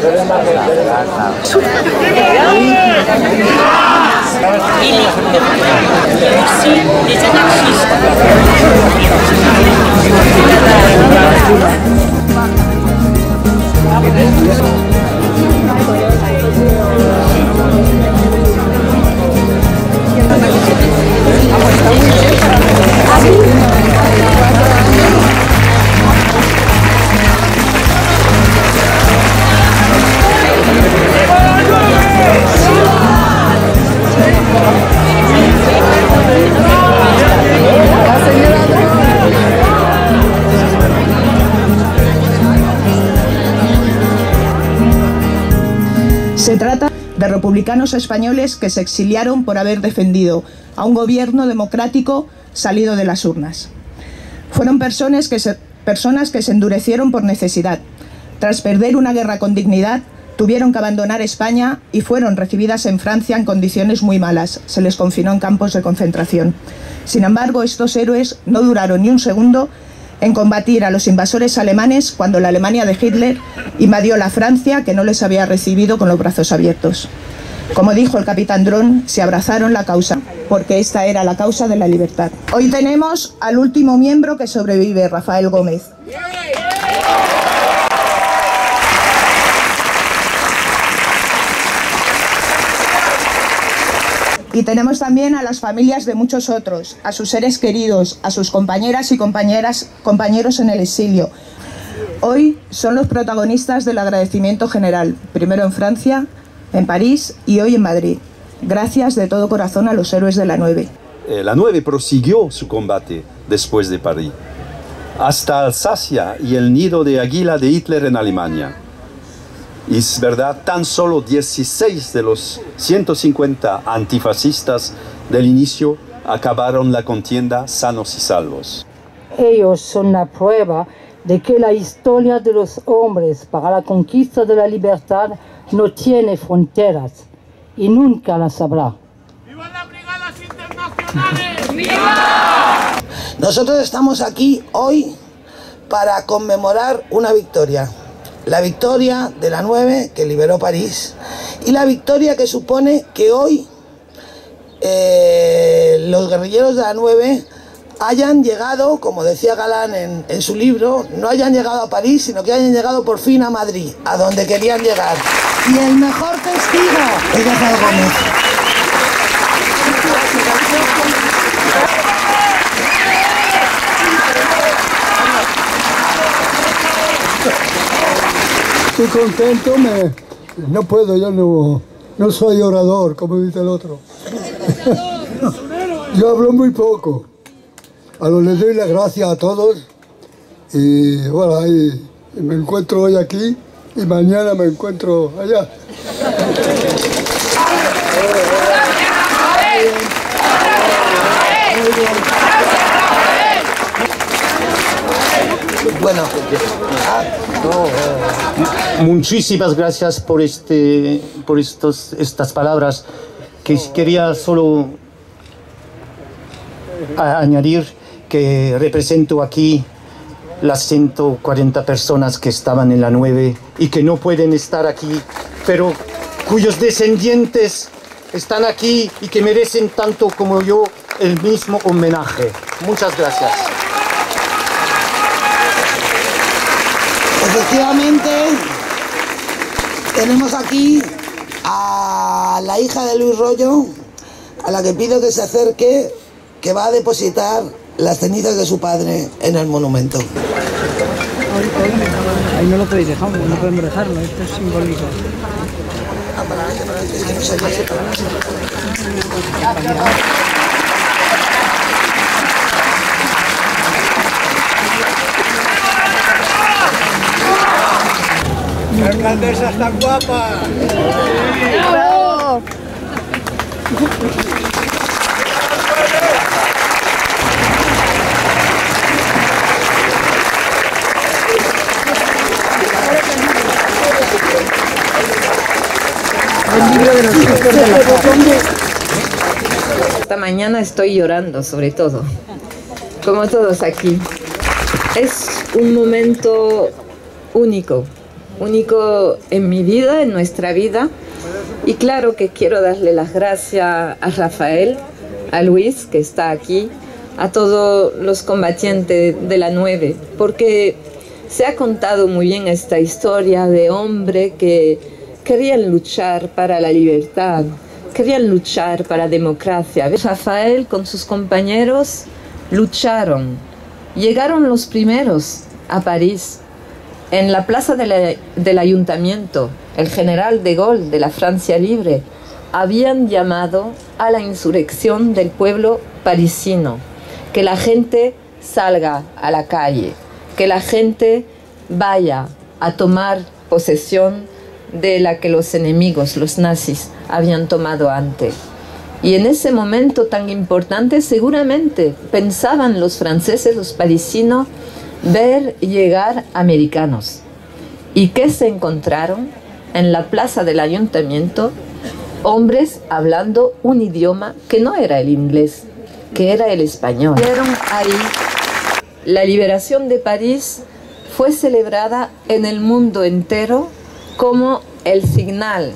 Se trata de republicanos españoles que se exiliaron por haber defendido a un gobierno democrático salido de las urnas. Fueron personas que se endurecieron por necesidad. Tras perder una guerra con dignidad, tuvieron que abandonar España y fueron recibidas en Francia en condiciones muy malas. Se les confinó en campos de concentración. Sin embargo, estos héroes no duraron ni un segundo en combatir a los invasores alemanes cuando la Alemania de Hitler invadió la Francia, que no les había recibido con los brazos abiertos. Como dijo el capitán Dron, se abrazaron la causa, porque esta era la causa de la libertad. Hoy tenemos al último miembro que sobrevive, Rafael Gómez. Y tenemos también a las familias de muchos otros, a sus seres queridos, a sus compañeras y compañeros en el exilio. Hoy son los protagonistas del agradecimiento general, primero en Francia, en París y hoy en Madrid. Gracias de todo corazón a los héroes de la 9. La 9 prosiguió su combate después de París, hasta Alsacia y el nido de águila de Hitler en Alemania. Y es verdad, tan solo 16 de los 150 antifascistas del inicio acabaron la contienda sanos y salvos. Ellos son la prueba de que la historia de los hombres para la conquista de la libertad no tiene fronteras y nunca las habrá. ¡Viva las brigadas internacionales! ¡Viva! Nosotros estamos aquí hoy para conmemorar una victoria. La victoria de la 9 que liberó París y la victoria que supone que hoy los guerrilleros de la 9 hayan llegado, como decía Galán en su libro, no hayan llegado a París, sino que hayan llegado por fin a Madrid, a donde querían llegar. Y el mejor testigo es Rafael Gómez. Estoy contento, no puedo, yo no soy orador, como dice el otro. Yo hablo muy poco. Les doy las gracias a todos y bueno, ahí me encuentro hoy aquí y mañana me encuentro allá. Bueno, muchísimas gracias por estas palabras, que quería solo añadir que represento aquí las 140 personas que estaban en la 9 y que no pueden estar aquí, pero cuyos descendientes están aquí y que merecen tanto como yo el mismo homenaje. Muchas gracias. Efectivamente, tenemos aquí a la hija de Luis Royo, a la que pido que se acerque, que va a depositar las cenizas de su padre en el monumento. Ahí no lo podéis dejar, no podemos dejarlo, esto es simbólico. Es que no se ve. ¡Qué alcaldesas tan guapas! ¡Bravo! Esta mañana estoy llorando, sobre todo, como todos aquí. Es un momento único, único en mi vida, en nuestra vida. Y claro que quiero darle las gracias a Rafael, a Luis, que está aquí, a todos los combatientes de la 9, porque se ha contado muy bien esta historia de hombres que querían luchar para la libertad, querían luchar para la democracia. Rafael con sus compañeros lucharon, llegaron los primeros a París. En la plaza del ayuntamiento, el general de Gaulle de la Francia Libre habían llamado a la insurrección del pueblo parisino, que la gente salga a la calle, que la gente vaya a tomar posesión de la que los enemigos, los nazis, habían tomado antes. Y en ese momento tan importante seguramente pensaban los franceses, los parisinos, ver llegar americanos. ¿Y qué se encontraron? En la plaza del ayuntamiento, hombres hablando un idioma que no era el inglés, que era el español. Vieron ahí, la liberación de París fue celebrada en el mundo entero como el señal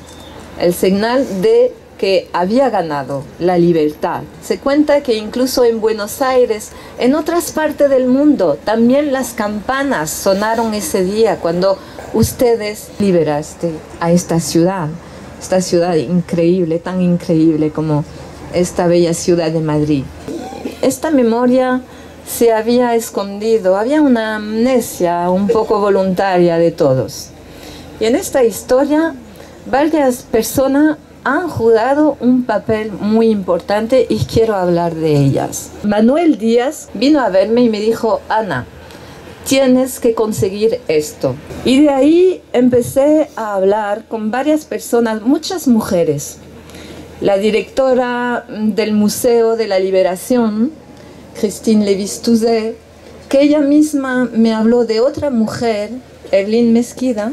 de que había ganado la libertad. Se cuenta que incluso en Buenos Aires, en otras partes del mundo, también las campanas sonaron ese día cuando ustedes liberaste a esta ciudad increíble, tan increíble como esta bella ciudad de Madrid. Esta memoria se había escondido, había una amnesia un poco voluntaria de todos. Y en esta historia, varias personas han jugado un papel muy importante y quiero hablar de ellas. Manuel Díaz vino a verme y me dijo: Ana, tienes que conseguir esto. Y de ahí empecé a hablar con varias personas, muchas mujeres. La directora del Museo de la Liberación, Christine Lévis-Touzet, que ella misma me habló de otra mujer, Evelyn Mesquida,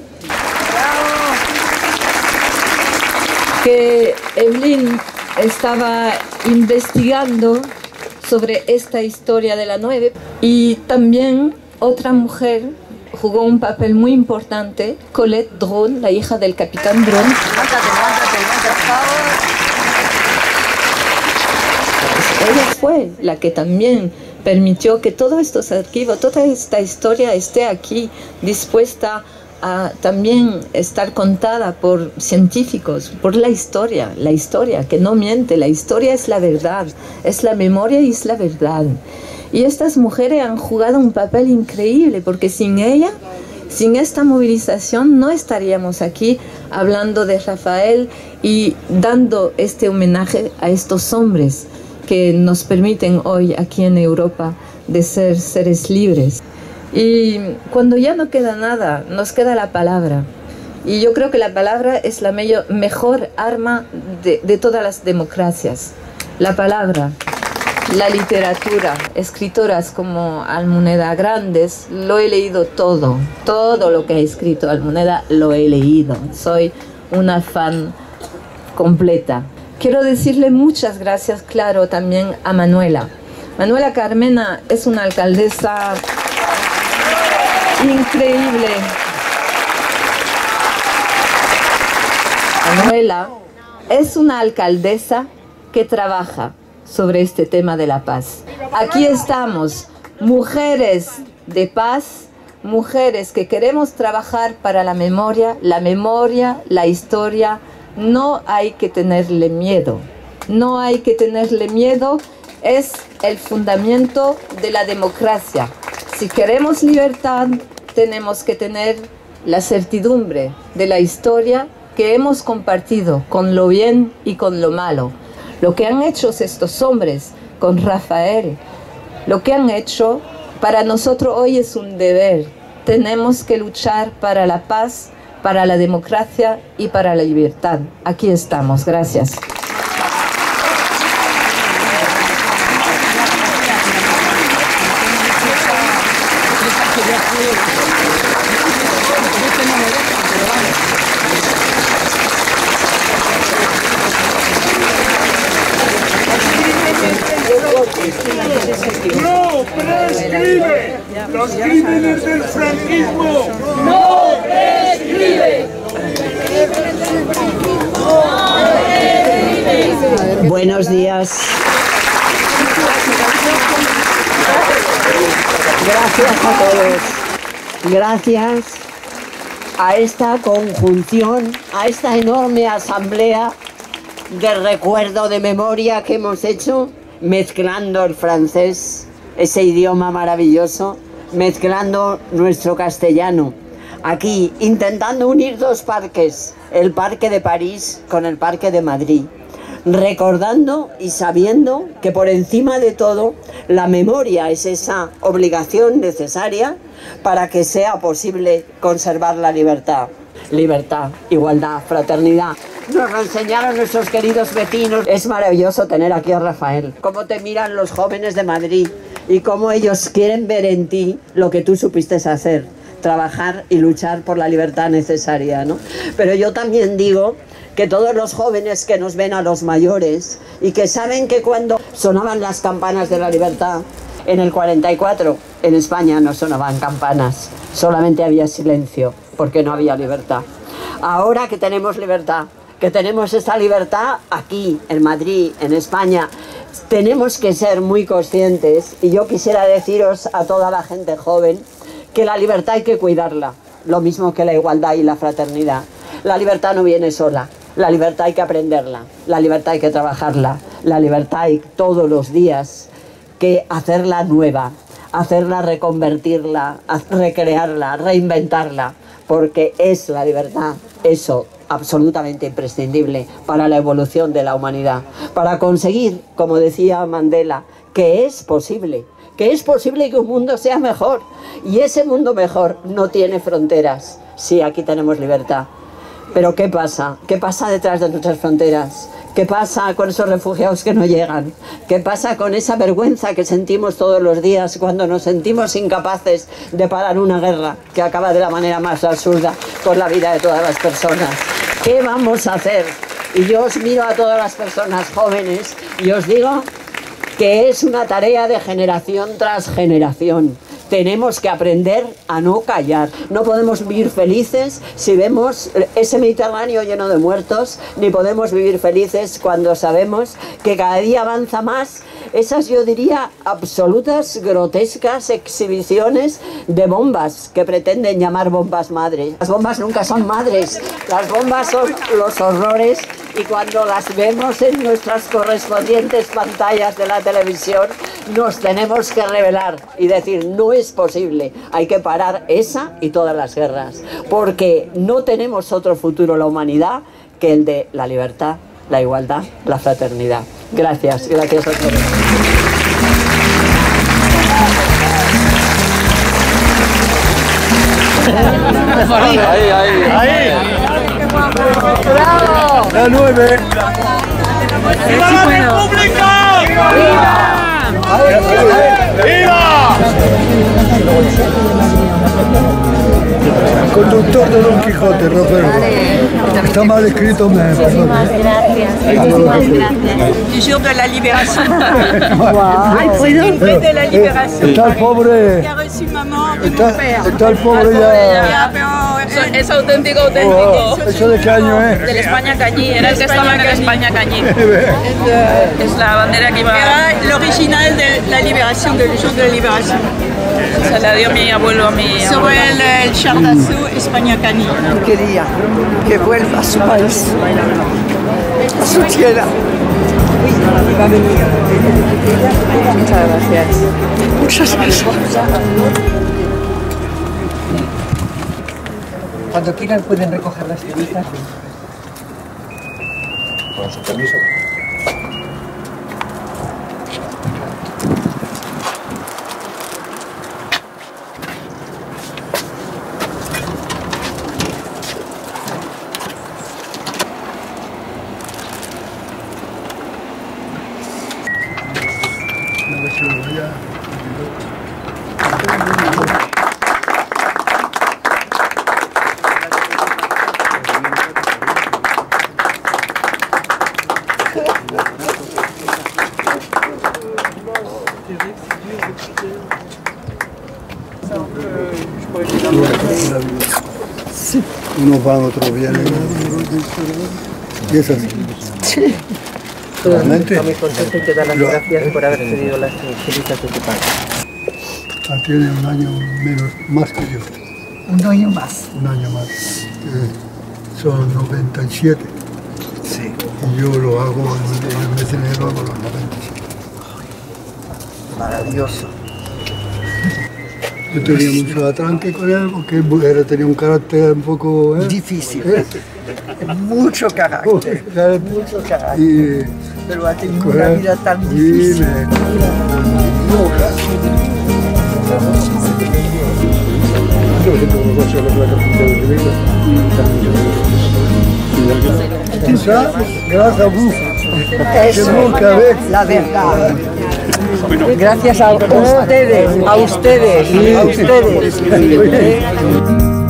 que Evelyn estaba investigando sobre esta historia de la 9, y también otra mujer jugó un papel muy importante, Colette Dron, la hija del capitán Dron. Ella fue la que también permitió que todos estos archivos, toda esta historia esté aquí, dispuesta a también estar contada por científicos, por la historia que no miente, la historia es la verdad, es la memoria y es la verdad. Y estas mujeres han jugado un papel increíble, porque sin ella, sin esta movilización, no estaríamos aquí hablando de Rafael y dando este homenaje a estos hombres que nos permiten hoy aquí en Europa de ser seres libres. Y cuando ya no queda nada, nos queda la palabra. Y yo creo que la palabra es la mejor arma de todas las democracias. La palabra, la literatura, escritoras como Almuneda Grandes, lo he leído todo lo que ha escrito Almuneda lo he leído. Soy una fan completa. Quiero decirle muchas gracias, claro, también a Manuela. Manuela Carmena es una alcaldesa increíble. Manuela es una alcaldesa que trabaja sobre este tema de la paz. Aquí estamos, mujeres de paz, mujeres que queremos trabajar para la memoria, la historia. No hay que tenerle miedo, no hay que tenerle miedo, es el fundamento de la democracia. Si queremos libertad, tenemos que tener la certidumbre de la historia que hemos compartido con lo bien y con lo malo. Lo que han hecho estos hombres con Rafael, lo que han hecho, para nosotros hoy es un deber. Tenemos que luchar para la paz, para la democracia y para la libertad. Aquí estamos. Gracias. ¡No prescribe los crímenes del franquismo! ¡No prescribe! Buenos días. Gracias a todos. Gracias a esta conjunción, a esta enorme asamblea de recuerdo, de memoria que hemos hecho, mezclando el francés, ese idioma maravilloso, mezclando nuestro castellano. Aquí, intentando unir dos parques, el Parque de París con el Parque de Madrid, recordando y sabiendo que por encima de todo la memoria es esa obligación necesaria para que sea posible conservar la libertad. Libertad, igualdad, fraternidad. Nos lo enseñaron nuestros queridos vecinos. Es maravilloso tener aquí a Rafael. Cómo te miran los jóvenes de Madrid y cómo ellos quieren ver en ti lo que tú supiste hacer. Trabajar y luchar por la libertad necesaria, ¿no? Pero yo también digo que todos los jóvenes que nos ven a los mayores y que saben que cuando sonaban las campanas de la libertad, en el 44 en España no sonaban campanas, solamente había silencio, porque no había libertad. Ahora que tenemos libertad, que tenemos esta libertad aquí, en Madrid, en España, tenemos que ser muy conscientes, y yo quisiera deciros a toda la gente joven que la libertad hay que cuidarla, lo mismo que la igualdad y la fraternidad. La libertad no viene sola, la libertad hay que aprenderla, la libertad hay que trabajarla, la libertad hay todos los días que hacerla nueva, hacerla reconvertirla, recrearla, reinventarla, porque es la libertad, eso absolutamente imprescindible para la evolución de la humanidad, para conseguir, como decía Mandela, que es posible que un mundo sea mejor, y ese mundo mejor no tiene fronteras. Sí, aquí tenemos libertad, pero ¿qué pasa? ¿Qué pasa detrás de nuestras fronteras? ¿Qué pasa con esos refugiados que no llegan? ¿Qué pasa con esa vergüenza que sentimos todos los días cuando nos sentimos incapaces de parar una guerra que acaba de la manera más absurda con la vida de todas las personas? ¿Qué vamos a hacer? Y yo os miro a todas las personas jóvenes y os digo que es una tarea de generación tras generación. Tenemos que aprender a no callar. No podemos vivir felices si vemos ese Mediterráneo lleno de muertos, ni podemos vivir felices cuando sabemos que cada día avanza más esas, yo diría, absolutas, grotescas exhibiciones de bombas que pretenden llamar bombas madres. Las bombas nunca son madres, las bombas son los horrores, y cuando las vemos en nuestras correspondientes pantallas de la televisión nos tenemos que rebelar y decir: no es posible, hay que parar esa y todas las guerras, porque no tenemos otro futuro la humanidad que el de la libertad, la igualdad, la fraternidad. Gracias, gracias a todos. Ahí. ¡Bravo! La 9. ¡Viva la República! ¡Viva! El conductor de Don Quijote, Rafael. Está mal escrito, Muchísimas gracias. Du jour de la libération. De la liberación. Está el pobre. Que ha reçu maman de mon père. Está el pobre ya. Es auténtico. ¿Eso de qué año es? Del España Cañí, era el que estaba en el España Cañí. Es la bandera que iba. Era el original de la liberación, del jour de la liberación. Se la dio mi abuelo a mi. Sobre el char d'assaut España Cañí. Quería que vuelva a su país, a su tierra. Muchas gracias. Muchas gracias. Cuando quieran pueden recoger las cenizas. Con su permiso. Unos van, otros vienen. Y es así. Sí. Realmente, muy contento y te da las gracias por haber cedido las celitas de tu padre. Tiene un año menos, más que yo. Un año más. Un año más. Son 97. Sí. Y yo lo hago en el mes de enero, hago los 97. Maravilloso. Yo tenía mucho atranque con él porque tenía un carácter un poco... difícil. Mucho carácter. Mucho carácter. Pero ha tenido una vida tan difícil. Quizás, gracias a vos. Eso, la verdad. Gracias a ustedes, a ustedes, a ustedes.